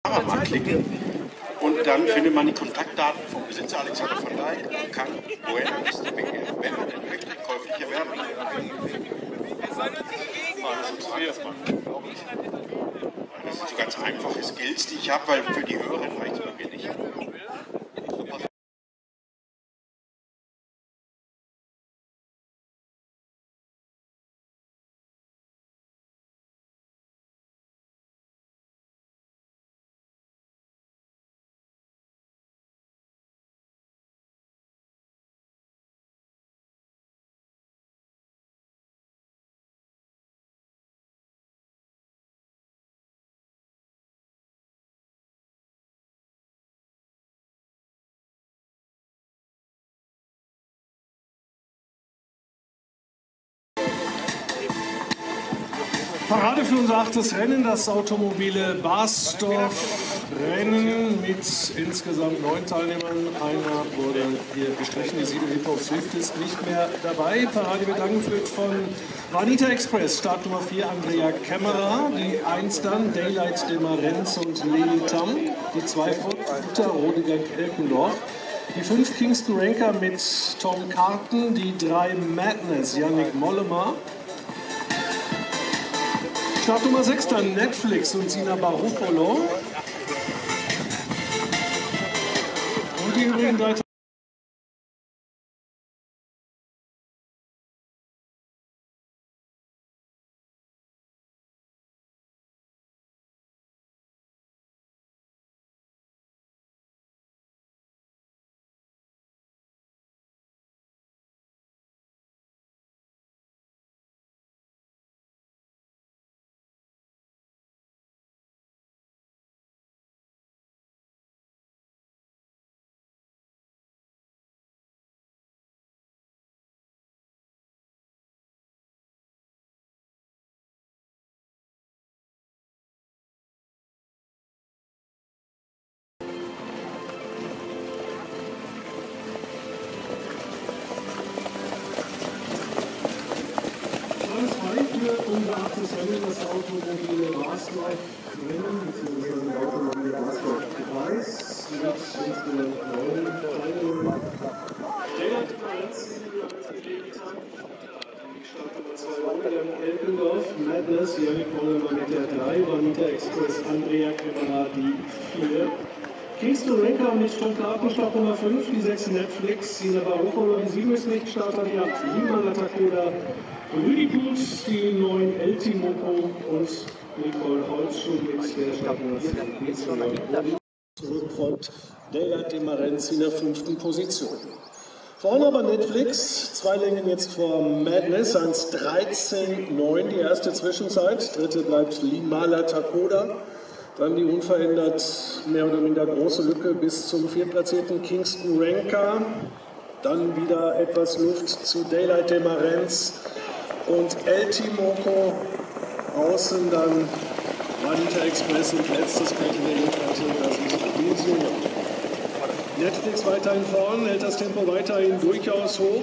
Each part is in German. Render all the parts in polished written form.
Kameramann klicken und dann findet man die Kontaktdaten vom Besitzer Alexander von Dijk und kann Buenos beginnen, wenn man denn wirklich käuflich erwerben will. Das sind so ganz einfache Skills, die ich habe, weil für die Hörerin reicht es bei mir nicht. Parade für unser 8. Rennen, das automobile Barsdorf-Rennen mit insgesamt 9 Teilnehmern. Einer wurde hier gestrichen, die 7 Hip-Hop Swift ist nicht mehr dabei. Parade wird angeführt von Vanita Express, Startnummer 4 Andrea Kämmerer, die 1 dann Daylight de Marenz und Leni Tam, die 2 folgt Uta Rodegang-Elkendorf, die 5 Kingston Ranker mit Tom Carton, die 3 Madness Yannick Mollema, Startnummer 6 dann Netflix und Sina Barufolo. Und die übrigen 3. Unser 8. Rennen, das automobile Barsdorf-Rennen, beziehungsweise das automobile Barsdorf-Preis mit insgesamt 9 Teilnehmern. Daylight de Marenz, die wir uns gelegt haben, die Startnummer 2 Rodegang Elkendorf, Madness, Yannick Mollema mit der 3, Vanita Express, Andrea Kämmerer die 4. Kingston Ranker mit Tom Carton, Startnummer 5, die 6 Netflix, Sina Barufolo, die 7 ist nicht Starter, die 8 Lima Latakoda, Rüdi Putz, die 9 El Timoko und Nicole Holzschuh mit der Startnummer 10. Zurückfolgt Daylight de Marenz in der 5. Position. Vorne aber Netflix, 2 Längen jetzt vor Madness, 1:13,9 die erste Zwischenzeit. Dritte bleibt Lima Latakoda. Dann die unverändert mehr oder minder große Lücke bis zum 4. platzierten Kingston Ranker. Dann wieder etwas Luft zu Daylight de Marenz und El Timoko. Außen dann Vanita Express und letztes Brett in der Rückkarte, das ist Visio. Netflix weiterhin vorn, hält das Tempo weiterhin durchaus hoch.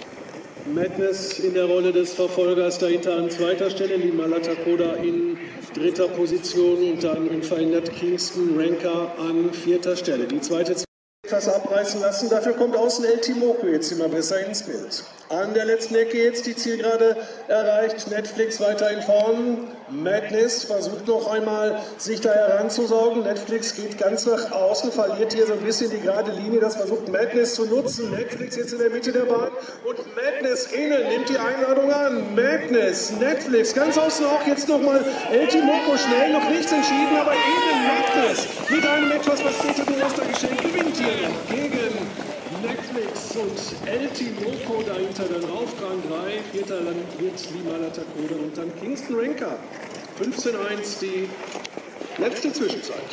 Madness in der Rolle des Verfolgers, dahinter an 2. Stelle, Lima Latakoda in 3. Position und dann unverändert Kingston Ranker an 4. Stelle. Die zweite etwas abreißen lassen, dafür kommt außen El Timoko jetzt immer besser ins Bild. An der letzten Ecke jetzt die Zielgerade erreicht, Netflix weiterhin vorn, Madness versucht noch einmal sich da heranzusaugen, Netflix geht ganz nach außen, verliert hier so ein bisschen die gerade Linie, das versucht Madness zu nutzen, Netflix jetzt in der Mitte der Bahn und Madness innen nimmt die Einladung an, Madness, Netflix, ganz außen auch jetzt nochmal El Timoko, schnell noch nichts entschieden, aber innen Madness mit einem etwas verspäteten Ostergeschenk gewinnt hier gegen Netflix und El Timoko, dahinter dann rauf, Rang 3, 4. Dann wird Lima Latakoda und dann Kingston Ranker. 15:1 die letzte Zwischenzeit.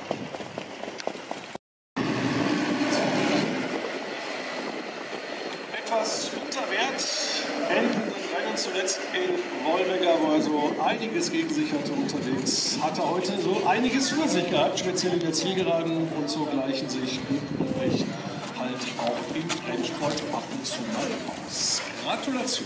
Etwas unter Wert enden das Rennen zuletzt in Wolvega, wo er so einiges gegen sich hatte unterwegs. Hatte heute so einiges für sich gehabt, speziell in der Zielgeraden, und so gleichen sich gut und recht halt auch im Rennsport ab und zu mal aus. Gratulation!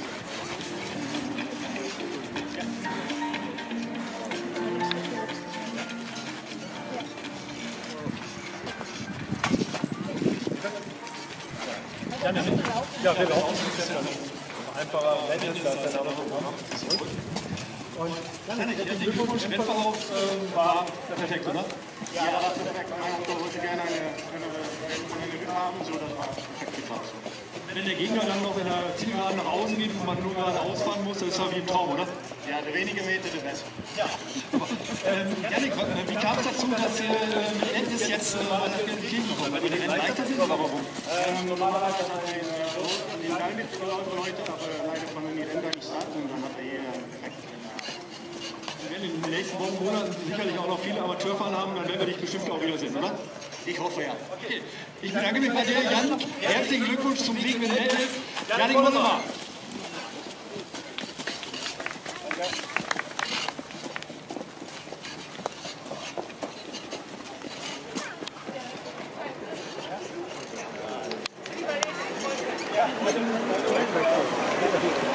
Ja, wir laufen ein bisschen einfacher Rennen ist das dann aber so. Und Janik, herzlichen Glückwunsch, Wettverlauf war perfekt, oder? Ja, das war perfekt. Mein Auto wollte gerne eine Lücke haben, so das war perfekt geklappt. Wenn der Gegner dann noch in der Zielgeraden nach außen geht und man nur gerade ausfahren muss, das ist ja wie ein Traum, oder? Ja, der wenige Meter, der besser. Ja. Janik, wie kam es dazu, dass ihr mit Endnis jetzt nach Gelsenkirchen gekommen seid? Weil die Rennen leichter sind, oder warum? Normalerweise hat er den Teil mitgelaufen heute, aber leider kann er die Rennen nicht starten und dann hat er hier einen perfekten Rennen. Wir werden in den nächsten Wochen, Monaten sicherlich auch noch viele Amateurfahren haben, dann werden wir dich bestimmt auch wiedersehen, oder? Ich hoffe ja. Okay. Ich bedanke mich bei dir, Jan. Herzlichen Glückwunsch zum Sieg mit Endnis. Janik Mollema. Ja,